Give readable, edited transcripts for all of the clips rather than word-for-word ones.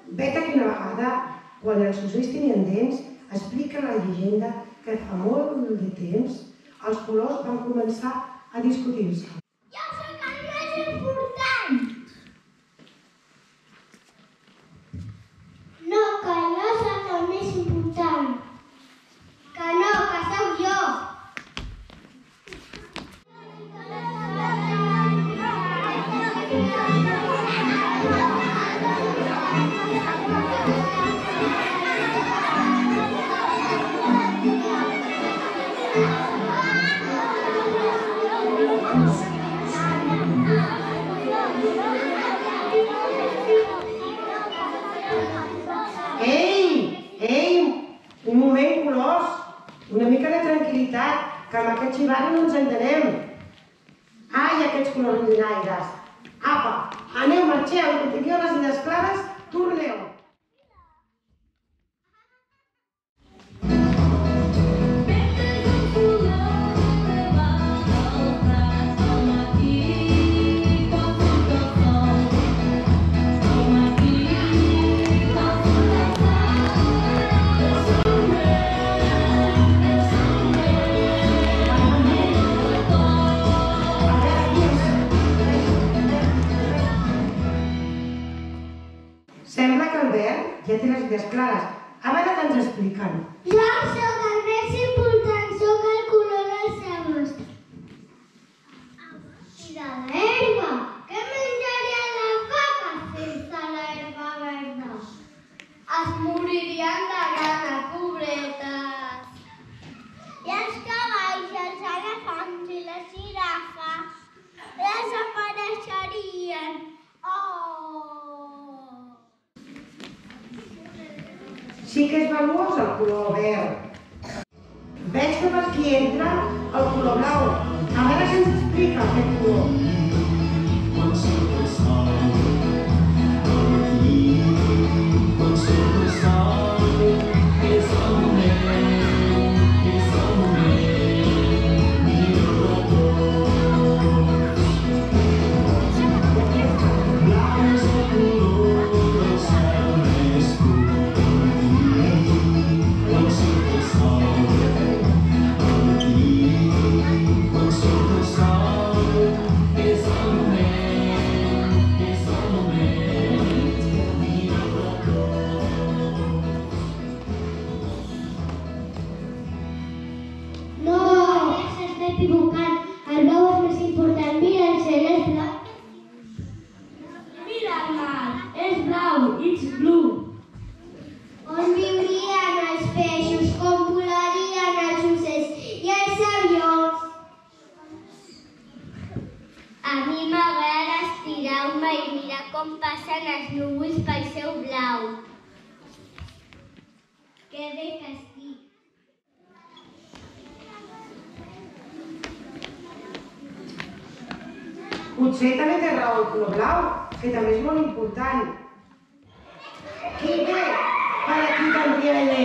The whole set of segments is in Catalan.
Vet que una vegada, quan els ocells tenien dents, explica la llegenda que fa molt de temps els colors van començar a discutir-se. Jo sóc el més important! No, que jo sóc el més important. Que no, que sóc jo. Un moment, colors, una mica de tranquil·litat, que amb aquest xivari no ens entenem. Ai, aquests colors llinaires. Apa, aneu, marxeu, que tingueu les idees clares, torneu. Sembla que el verd ja té les idees clares. A veure què ens expliquen. Jo sóc el més important, sóc el color dels sabors. I de l'herba. Què menjarien les vaques sense l'herba verda? Es moririen de gana, pobretes. I els cavalls, els elefants i les girafes desapareixerien. Sí que és valuós el color verd. Veig que per aquí entra el color blau. A veure què ens explica aquest color. Equivocant. El blau és més important. Mira el cel, és blau. Mira el mar, és blau, it's blue. On viurien els peixos, com volarien els ocells i els avions. A mi m'agrada estirar-me i mirar com passen els núvols pel seu blau. Que bé que estic. Potser també té raó el color blau, que també és molt important. Qui ve? Per aquí tan tiene.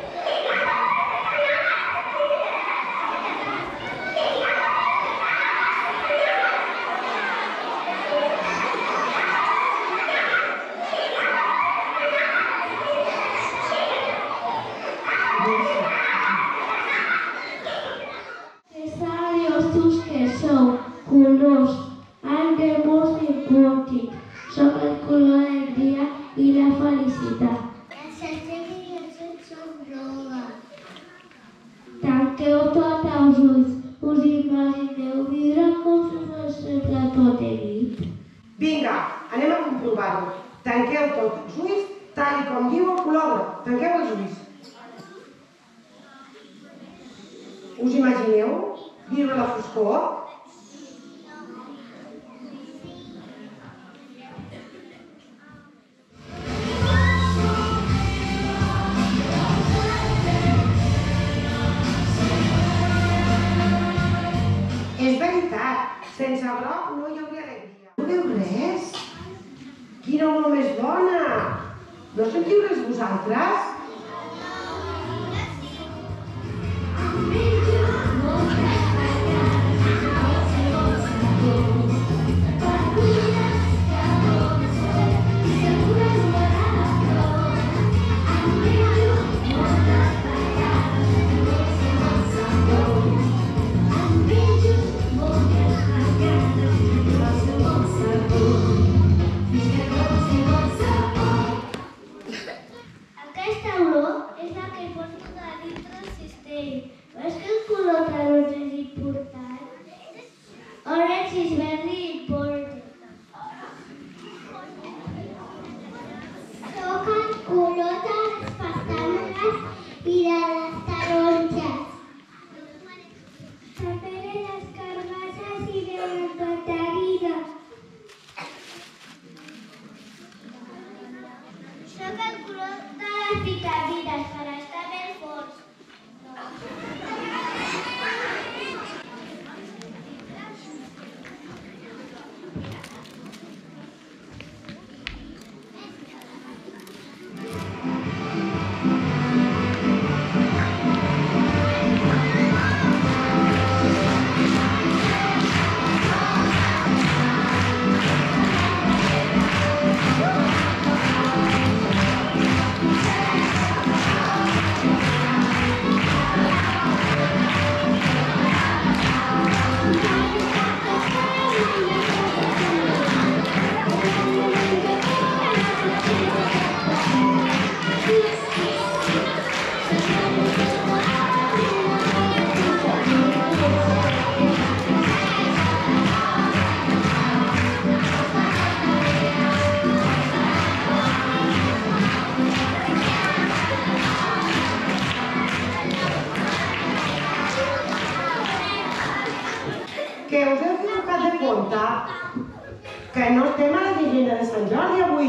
Que sabios tus que sou, colors. I'm the most important. Soc el color del dia i la felicitat. Els cercells i els ulls són grogues. Tanqueu tots els ulls. Us imagineu viure com si fos sempre tot de nit? Vinga, anem a comprovar-ho. Tanqueu tots els ulls, tal com diu el color. Tanqueu els ulls. Us imagineu viure a la foscor? És veritat, sense groc no hi hauria alegria. No veu res? Quina olor més bona! No sentiu res vosaltres? que no estem a la llegenda de Sant Jordi avui.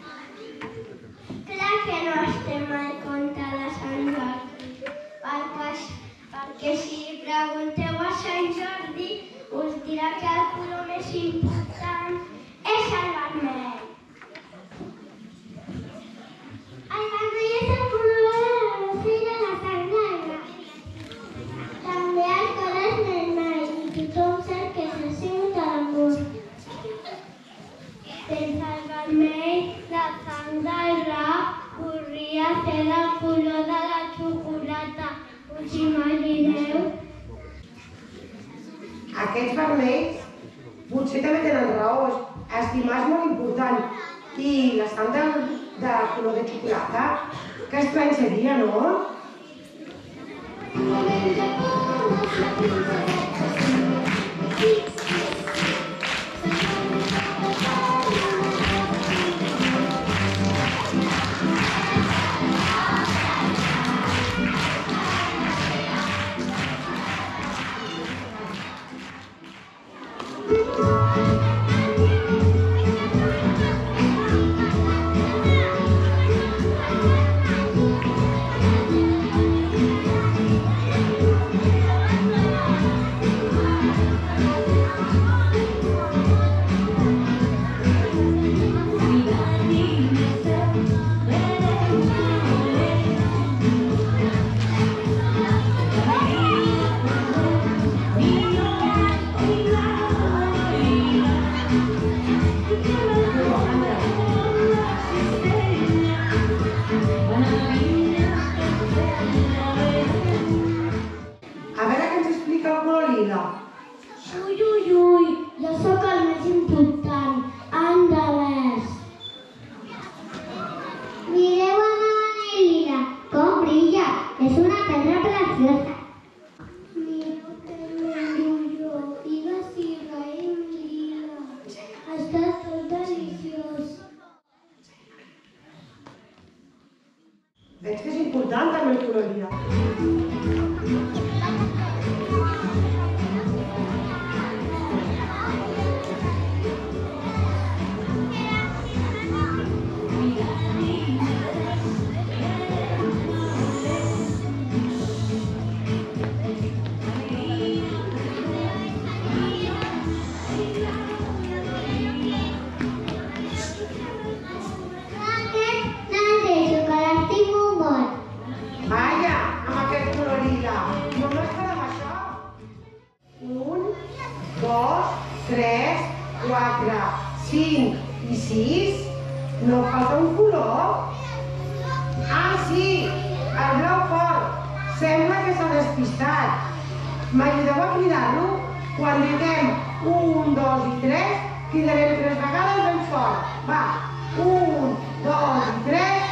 Clar que no estem al conte de Sant Jordi, perquè si li pregunteu a Sant Jordi us dirà que el color més important és el vermell. El vermell és el color de la rosa i de la sang negra. També el color és vermell i tothom sap que és el símbol de l'amor. Sense el vermell, la sang del drac podria ser del color de la xocolata. Us imagineu? Aquests vermells potser també tenen raó, estimar és molt important. I la sang de color de xocolata, que estrany seria, no? Jo sóc el més important, Andalès. Mireu a la Lila, com brilla, és una pedra preciosa. Mireu que brillo, figues i raïm lila, està tot deliciós. Veig que és important també el color lila. Vaja, amb aquest color lila. Només farem això. 1, 2, 3, 4, 5 i 6. No falta un color? Ah, sí, el blau fort. Sembla que s'ha despistat. M'ajudeu a cridar-lo? Quan diguem 1, 2 i 3, cridarem 3 vegades ben fort. Va, 1, 2 i 3.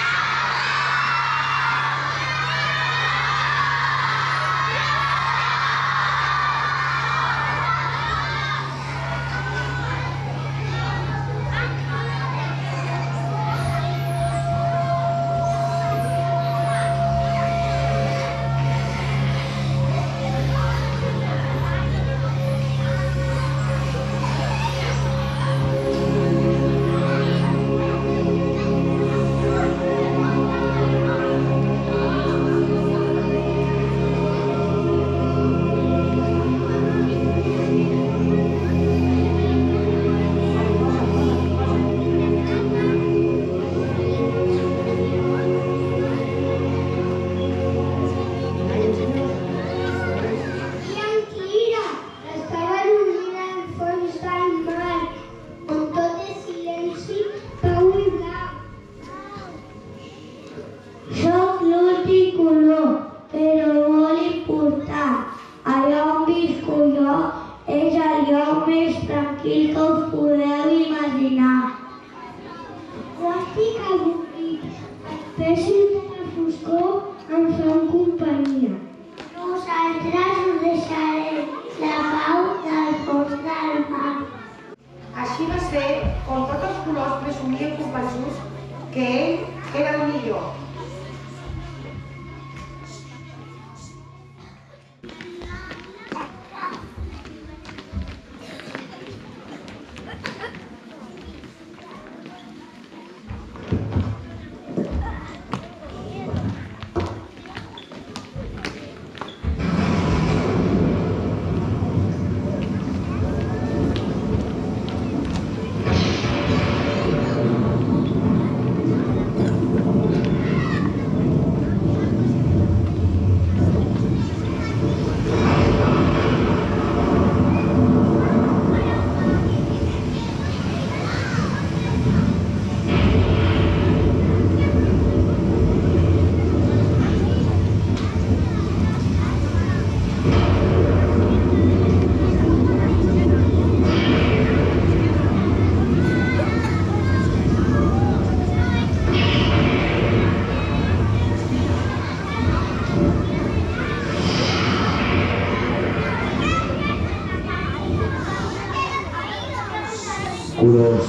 tranquil que us podeu imaginar. Jo estic avorrit. Els peixos de la foscor em fan companyia. Nosaltres us deixarem la pau del fons del mar. Així va ser com tots els colors presumien convençuts que ell era el millor. Colors,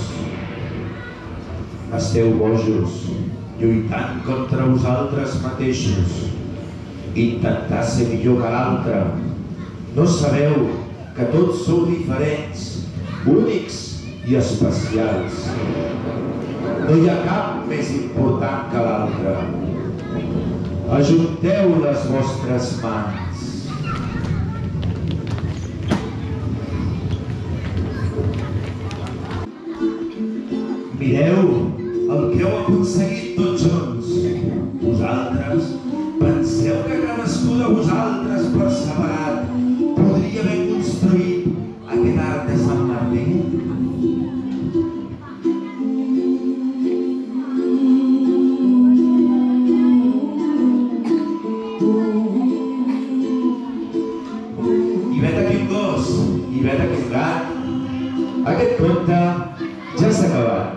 esteu bojos, lluitant contra vosaltres mateixos, intentar ser millor que l'altre. No sabeu que tots sou diferents, únics i especials. No hi ha cap més important que l'altre. Ajunteu les vostres mans. Mireu el que heu aconseguit tots junts. Vosaltres penseu que cadascú de vosaltres per separat podria haver construït aquest arc de Sant Martí? I vet aquí un gos, i vet aquí un gat. Aquest conte ja s'ha acabat.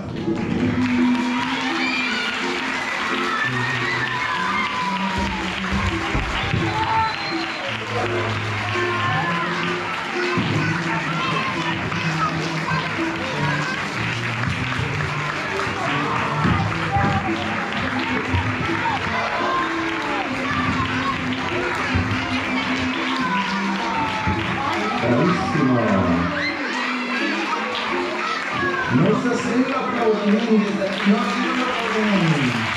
Bravíssima! No se sent l'aplaudiment des d'aquí, no se sent l'aplaudiment.